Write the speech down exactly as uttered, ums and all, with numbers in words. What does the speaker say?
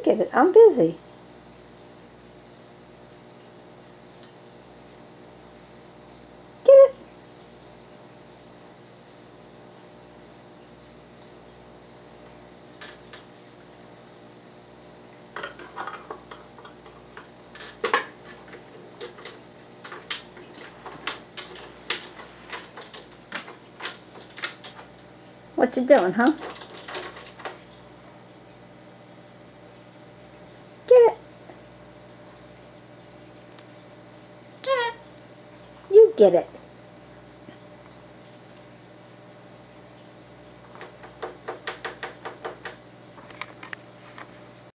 get it. I'm busy. Get it. What you doing, huh? Get it. Get it. You get it.